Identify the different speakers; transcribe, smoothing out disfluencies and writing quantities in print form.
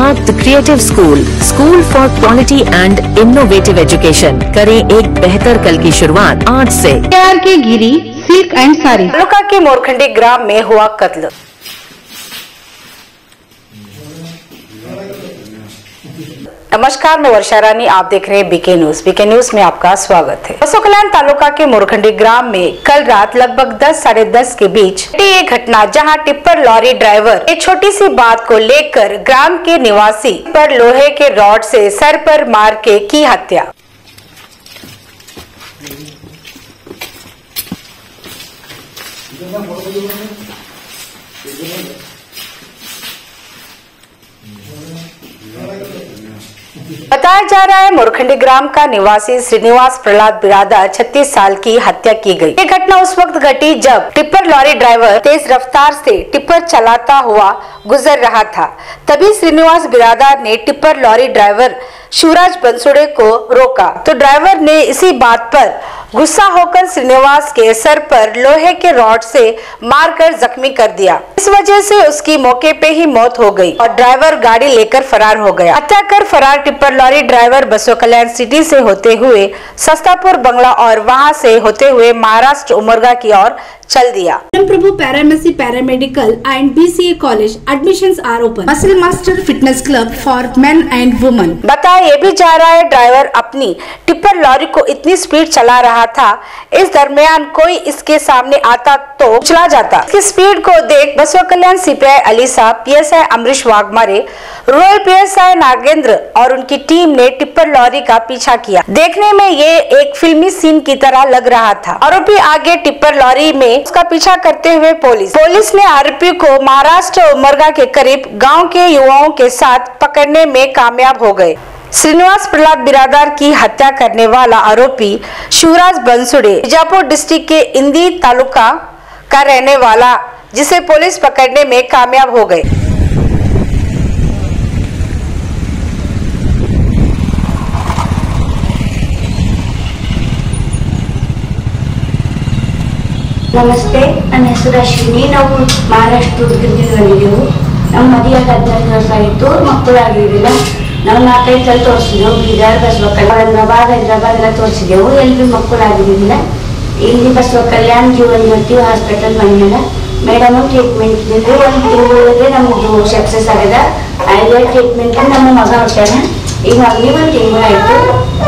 Speaker 1: The creative school for quality and innovative education. करें एक बेहतर कल की शुरुआत आज से।
Speaker 2: प्यार की गिरी सिल्क एंड साड़ी।
Speaker 3: तालुका के मोरखंडी ग्राम में हुआ कत्ल। नमस्कार, मैं वर्षा रानी, आप देख रहे हैं बीके न्यूज। बीके न्यूज में आपका स्वागत है। बसों कल्याण तालुका के मोरखंडी ग्राम में कल रात लगभग 10 साढ़े 10 के बीच ये घटना, जहां टिप्पर लॉरी ड्राइवर एक छोटी सी बात को लेकर ग्राम के निवासी पर लोहे के रॉड से सर पर मार के की हत्या। बताया जा रहा है मोरखंडी ग्राम का निवासी श्रीनिवास प्रहलाद बिरादर 36 साल की हत्या की गई। ये घटना उस वक्त घटी जब टिप्पर लॉरी ड्राइवर तेज रफ्तार से टिप्पर चलाता हुआ गुजर रहा था। तभी श्रीनिवास बिरादर ने tipper lorry driver Shivraj Bansude को रोका तो ड्राइवर ने इसी बात पर गुस्सा होकर श्रीनिवास के सर पर लोहे के रॉड से मारकर जख्मी कर दिया। इस वजह से उसकी मौके पे ही मौत हो गई और ड्राइवर गाड़ी लेकर फरार हो गया। हत्या कर फरार टिप्पर लॉरी ड्राइवर बसों कल्याण सिटी से होते हुए सस्तापुर बंगला और वहां से होते हुए महाराष्ट्र उमरगा की ओर चल दिया।
Speaker 2: Prabhu pharmacy paramedical and BCA college admissions are open. Muscle master fitness club for men and women.
Speaker 3: बताया ये भी जा रहा है ड्राइवर अपनी टिप्पर लॉरी को इतनी स्पीड चला रहा था, इस दरमियान कोई इसके सामने आता तो चला जाता। इसकी स्पीड को देख बसों कल्याण CPI Ali Sahab, PSI Amrish Waghmare, rural PSI Nagendra और उनकी टीम ने टिप्पर लॉरी का पीछा किया। देखने में ये एक फिल्मी सीन की तरह लग रहा था। आरोपी आगे टिप्पर लॉरी में उसका पीछा करते हुए पुलिस ने आरोपी को महाराष्ट्र उमरगा के करीब गांव के युवाओं के साथ पकड़ने में कामयाब हो गए। श्रीनिवास प्रहलाद बिरादर की हत्या करने वाला आरोपी शिवराज बंसुड़े बीजापुर डिस्ट्रिक्ट के इंदी तालुका का रहने वाला, जिसे पुलिस पकड़ने में कामयाब हो गए।
Speaker 4: ನಮಸ್ತೆ, ನನ್ನ ಹೆಸರು ಅಶ್ವಿನಿ. ನಾವು ಮಹಾರಾಷ್ಟ್ರ ಉಡುಪಿಯಿಂದ ಬಂದಿದ್ದೆವು. ನಮ್ಮ ಮದುವೆ 14 ವರ್ಷ ಆಯಿತು, ಮಕ್ಕಳಾಗಿರಲಿಲ್ಲ. ನಾವು 4-5 ಸಲ ತೋರಿಸಿದೆವು. ಬೀದರ್, ಹೈದರಾಬಾದ್ ಎಲ್ಲ ತೋರಿಸಿದೆವು. ಎಲ್ಲಿ ಮಕ್ಕಳಾಗಿರಲಿಲ್ಲ. ಇಲ್ಲಿ ಬಸವ ಕಲ್ಯಾಣ ಜೀವನ್ ಜ್ಯೋತಿ ಹಾಸ್ಪಿಟಲ್ ಬಂದಿಲ್ಲ. ಮೇಡಮ್ ಟ್ರೀಟ್ಮೆಂಟ್ ಇದ್ದಿದ್ದು 1 ತಿಂಗಳಿಗೆ ನಮ್ಮದು ಸಕ್ಸಸ್ ಆಗಿದೆ. 5 ಟ್ರೀಟ್ಮೆಂಟ್ ನಮ್ಮ ಮಗ ಹುಟ್ಟಾನ. ಈಗ ಮಗನಿಗೆ 1 ತಿಂಗಳಾಯಿತು.